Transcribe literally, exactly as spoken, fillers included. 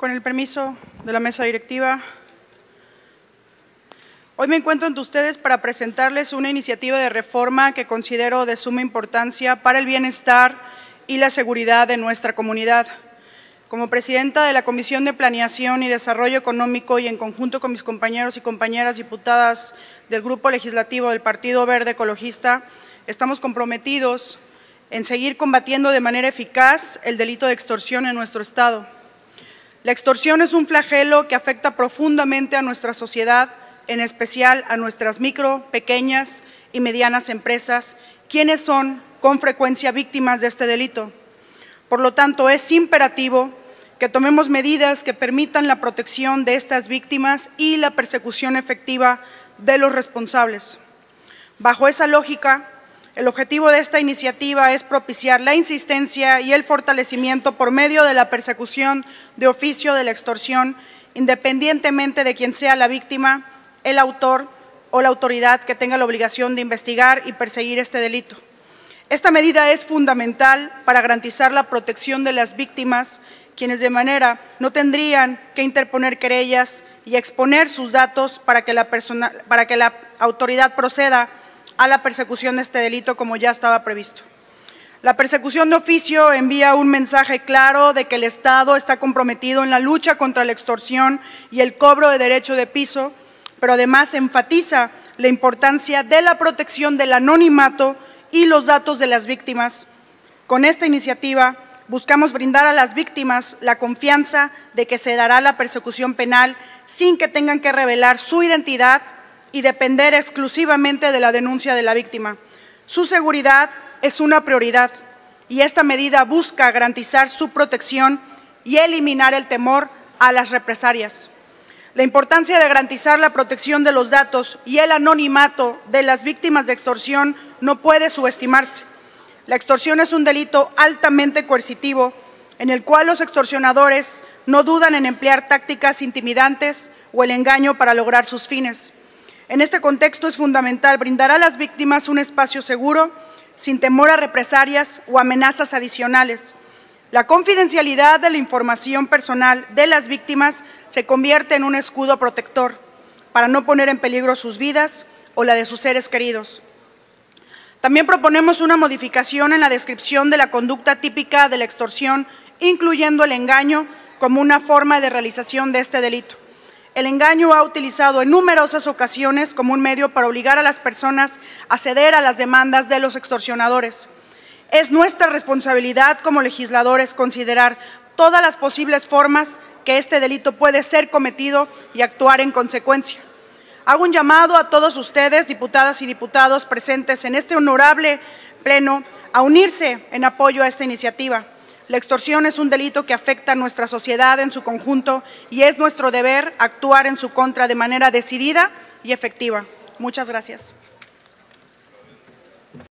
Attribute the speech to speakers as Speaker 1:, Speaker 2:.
Speaker 1: Con el permiso de la mesa directiva, hoy me encuentro ante ustedes para presentarles una iniciativa de reforma que considero de suma importancia para el bienestar y la seguridad de nuestra comunidad. Como presidenta de la Comisión de Planeación y Desarrollo Económico y en conjunto con mis compañeros y compañeras diputadas del Grupo Legislativo del Partido Verde Ecologista, estamos comprometidos en seguir combatiendo de manera eficaz el delito de extorsión en nuestro Estado. La extorsión es un flagelo que afecta profundamente a nuestra sociedad, en especial a nuestras micro, pequeñas y medianas empresas, quienes son con frecuencia víctimas de este delito. Por lo tanto, es imperativo que tomemos medidas que permitan la protección de estas víctimas y la persecución efectiva de los responsables. Bajo esa lógica, el objetivo de esta iniciativa es propiciar la insistencia y el fortalecimiento por medio de la persecución de oficio de la extorsión, independientemente de quién sea la víctima, el autor o la autoridad que tenga la obligación de investigar y perseguir este delito. Esta medida es fundamental para garantizar la protección de las víctimas, quienes de manera no tendrían que interponer querellas y exponer sus datos para que la, persona, para que la autoridad proceda a la persecución de este delito como ya estaba previsto. La persecución de oficio envía un mensaje claro de que el Estado está comprometido en la lucha contra la extorsión y el cobro de derecho de piso, pero además enfatiza la importancia de la protección del anonimato y los datos de las víctimas. Con esta iniciativa buscamos brindar a las víctimas la confianza de que se dará la persecución penal sin que tengan que revelar su identidad y depender exclusivamente de la denuncia de la víctima. Su seguridad es una prioridad y esta medida busca garantizar su protección y eliminar el temor a las represalias. La importancia de garantizar la protección de los datos y el anonimato de las víctimas de extorsión no puede subestimarse. La extorsión es un delito altamente coercitivo en el cual los extorsionadores no dudan en emplear tácticas intimidantes o el engaño para lograr sus fines. En este contexto es fundamental brindar a las víctimas un espacio seguro, sin temor a represalias o amenazas adicionales. La confidencialidad de la información personal de las víctimas se convierte en un escudo protector para no poner en peligro sus vidas o la de sus seres queridos. También proponemos una modificación en la descripción de la conducta típica de la extorsión, incluyendo el engaño como una forma de realización de este delito. El engaño ha utilizado en numerosas ocasiones como un medio para obligar a las personas a ceder a las demandas de los extorsionadores. Es nuestra responsabilidad como legisladores considerar todas las posibles formas que este delito puede ser cometido y actuar en consecuencia. Hago un llamado a todos ustedes, diputadas y diputados presentes en este honorable pleno, a unirse en apoyo a esta iniciativa. La extorsión es un delito que afecta a nuestra sociedad en su conjunto y es nuestro deber actuar en su contra de manera decidida y efectiva. Muchas gracias.